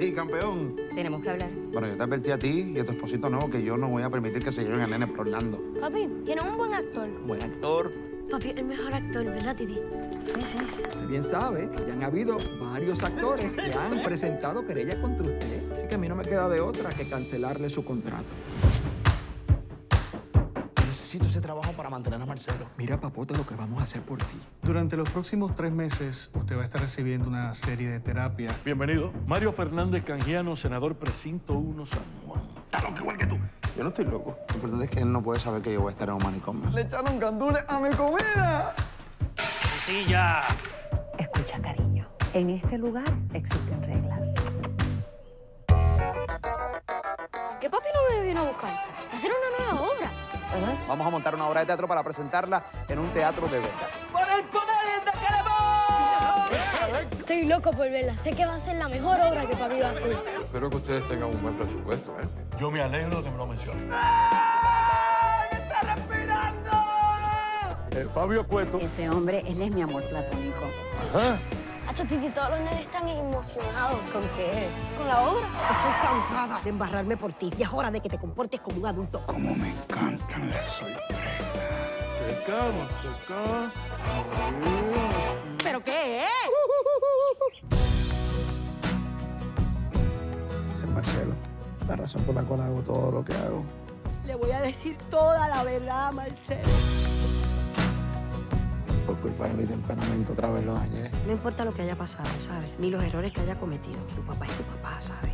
Hey, campeón. Tenemos que hablar. Bueno, yo te advertí a ti y a tu esposito nuevo que yo no voy a permitir que se lleven al nene por Orlando. Papi, tienes un buen actor. Buen actor. Papi, el mejor actor, ¿verdad, Titi? Sí, sí. Usted bien sabe que ya han habido varios actores que han presentado querellas contra usted. Así que a mí no me queda de otra que cancelarle su contrato. Necesito ese trabajo para mantener a Marcelo. Mira, papote, lo que vamos a hacer por ti. Durante los próximos 3 meses, usted va a estar recibiendo una serie de terapias. Bienvenido. Mario Fernández Canjiano, senador precinto 1 San Juan. Está loco igual que tú. Yo no estoy loco. Lo importante es que él no puede saber que yo voy a estar en un manicomio. ¡Le echaron gandules a mi comida! ¡Sí, ya! Escucha, cariño. En este lugar existen reglas. ¿Qué papi no me vino a buscar? A hacer una nueva obra. Vamos a montar una obra de teatro para presentarla en un teatro de verdad. ¡Por el poder de Queremos! Estoy loco por verla. Sé que va a ser la mejor obra que papi va a hacer. Espero que ustedes tengan un buen presupuesto, ¿eh? Yo me alegro de que me lo mencionen. ¡Está respirando! Fabio Cueto. Ese hombre, él es mi amor platónico. Hacho, Titi, todos los nenes están emocionados. ¿Con qué? ¿Con la obra? Estoy cansada de embarrarme por ti. Ya es hora de que te comportes como un adulto. Como me encantan las sorpresas. Seca. ¿Pero qué, Ese es Marcelo. La razón por la cual hago todo lo que hago. Le voy a decir toda la verdad, Marcelo. Por culpa de mi temperamento otra vez lo dañé. No importa lo que haya pasado, ¿sabes? Ni los errores que haya cometido. Tu papá es tu papá, ¿sabes?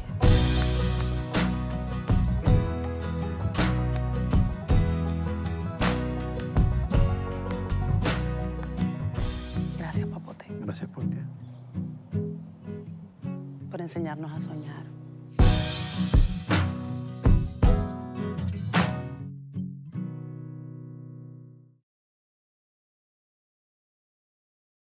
Gracias, papote, Gracias por qué. por enseñarnos a soñar.